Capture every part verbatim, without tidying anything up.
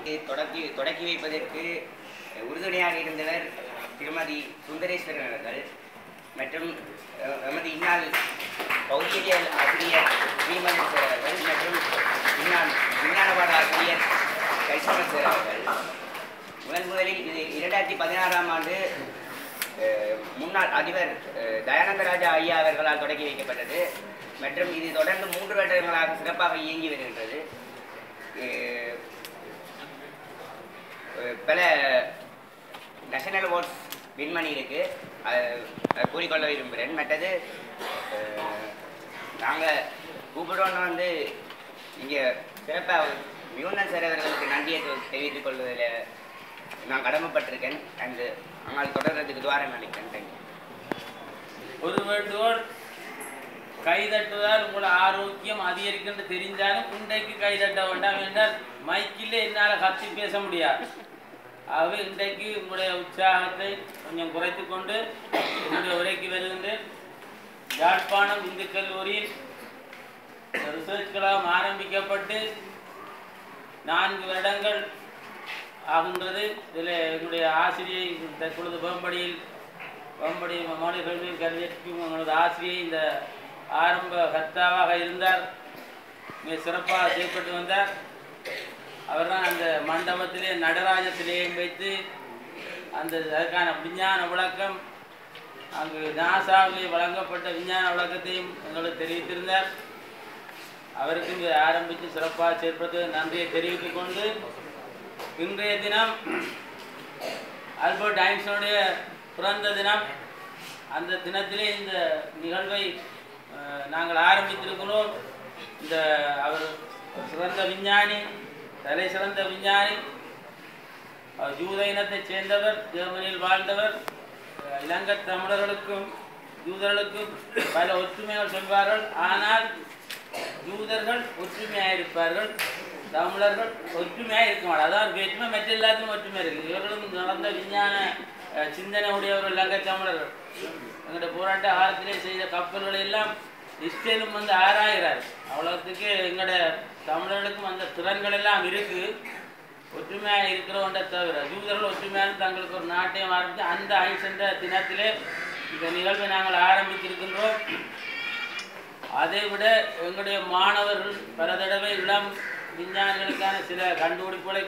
தொடக்கி தொடக்கி வைப்பதற்கு உறுதுணையாக இருந்தவர் திருமதி சுந்தரேஸ்வரன் அவர்கள் மற்றும் எமது இந்நாள் பௌத்தியல் ஆசிரியர் ஸ்ரீமந்தேஸ்வர் அவர்கள் மற்றும் இந்நாள் விஞ்ஞானபாட ஆசிரியர் கைசமேஸ்வர் அவர்கள். முதன் முதலில் இது இரண்டாயிரத்தி பதினாறாம் ஆண்டு முன்னாள் அதிபர் தயானந்தராஜா ஐயா அவர்களால் தொடங்கி வைக்கப்பட்டது மற்றும் இது தொடர்ந்து மூன்று வருடங்களாக சிறப்பாக இயங்கி வருகின்றது. பல நேஷனல் அவார்ட்ஸ் வின் பண்ணியிருக்கு, கூறிக்கொள்ள விரும்புகிறேன். மற்றது நாங்கள் கூப்பிடுறோன்னு வந்து இங்கே சிறப்பாக மியூனன் சார் அவர்களுக்கு நன்றியை தெரிவித்துக் கொள்வதில் நான் கடமைப்பட்டிருக்கேன். அண்டு அங்கால் தொடர்றதுக்கு துவாரம் அளிக்கிறேன். தேங்க்யூ. ஒரு வேண்டுகோள், கைதட்டுவதால் உங்களை ஆரோக்கியம் அதிகரிக்கின்ற தெரிஞ்சாலும் இன்றைக்கு கைதட்ட வேண்டாம் என்றால் மைக்கில் என்னால் கத்தி பேச முடியாது. ஆகவே இன்றைக்கு உங்களுடைய உற்சாகத்தை கொஞ்சம் குறைத்து கொண்டு என்னுடைய உரைக்கு வருகின்றேன். யாழ்ப்பாணம் இந்து கல்லூரியில் ரிசர்ச் கிளப் ஆரம்பிக்கப்பட்டு நான்கு வருடங்கள் ஆகின்றது. இதில் என்னுடைய ஆசிரியை தற்பொழுது வேம்படியில் வேம்படி மாநில கல்வியில் கல்விக்கும் எங்களது ஆசிரியை இந்த ஆரம்ப கர்த்தாவாக இருந்தார், மிக சிறப்பாக செயல்பட்டு வந்தார். அவர் தான் அந்த மண்டபத்திலே நடராஜத்திலேயும் வைத்து அந்த அதற்கான விஞ்ஞான விளக்கம், அங்கு நாசாவிலே வழங்கப்பட்ட விஞ்ஞான விளக்கத்தையும் எங்களுக்கு தெரிவித்திருந்தார். அவருக்கு இங்கு ஆரம்பித்து சிறப்பாக செயல்படுத்த நன்றியை தெரிவித்துக் கொண்டு, இன்றைய தினம் ஆல்பர்ட் ஐன்ஸ்டீனுடைய பிறந்த தினம். அந்த தினத்திலே இந்த நிகழ்வை நாங்கள் ஆரம்பித்திருக்கிறோம். இந்த அவர் சிறந்த விஞ்ஞானி, தலை சிறந்த விஞ்ஞானி, யூத இனத்தைச் சேர்ந்தவர், ஜெர்மனியில் வாழ்ந்தவர். இலங்கை தமிழர்களுக்கும் யூதர்களுக்கும் பல ஒற்றுமைகள் சொல்வார்கள், ஆனால் யூதர்கள் ஒற்றுமையாக இருப்பார்கள், தமிழர்கள் ஒற்றுமையாக இருக்க மாட்டார். அதான் வேற்றுமை, மற்ற எல்லாத்துக்கும் ஒற்றுமை இருக்குது. இவர்களும் நடந்த விஞ்ஞான சிந்தனை உடையவர்கள் இலங்கை தமிழர்கள். எங்களுடைய போராட்ட காலத்திலே செய்த கப்பல்களை எல்லாம் இஸ்ரேலும் வந்து ஆராய்கிறார். அவ்வளோத்துக்கு எங்களுடைய தமிழர்களுக்கும் அந்த திறன்கள் எல்லாம் இருக்குது. ஒற்றுமையாக இருக்கிறவன்றை தவிர யூதர்கள் ஒற்றுமையான தங்களுக்கு ஒரு நாட்டையும் ஆரம்பித்து அந்த ஐசென்ற தினத்திலே இந்த நிகழ்வை நாங்கள் ஆரம்பித்திருக்கின்றோம். அதை விட எங்களுடைய மாணவர்கள் பல தடவை இளம் விஞ்ஞானிகளுக்கான சில கண்டுபிடிப்புகளை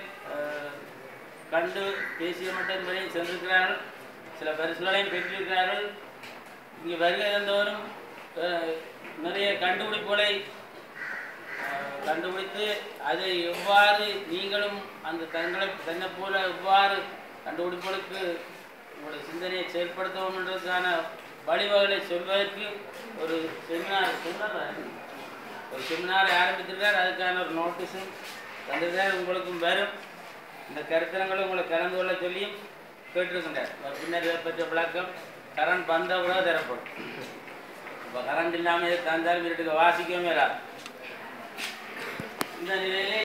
கண்டு தேசிய மட்டம் வரையும் சென்றிருக்கிறார்கள், சில பரிசுகளையும் பெற்றிருக்கிறார்கள். இங்கே வருகை இருந்தவரும் நிறைய கண்டுபிடிப்புகளை கண்டுபிடித்து அதை எவ்வாறு நீங்களும் அந்த தங்களை தன்னை போல எவ்வாறு கண்டுபிடிப்புகளுக்கு உங்களுடைய சிந்தனையை செயல்படுத்தவும் என்றதுக்கான வழிவகைகளை சொல்வதற்கு ஒரு செமினார் ஒரு செமினாரை ஆரம்பித்திருக்கார். அதுக்கான ஒரு நோட்டீஸும் தந்திருக்கார். உங்களுக்கும் வரும் இந்த கருத்தரங்களும் உங்களை கலந்து கொள்ள சொல்லியும் கேட்டிருக்கின்றார். பின்னர் இதை பற்றிய விளக்கம் கரண்ட் வந்தால் கூட தரப்படும். இப்போ கரண்ட் இல்லாமல் தந்தாலும் வீட்டுக்கு வாசிக்கவே இல்லாது இந்த நிலையிலே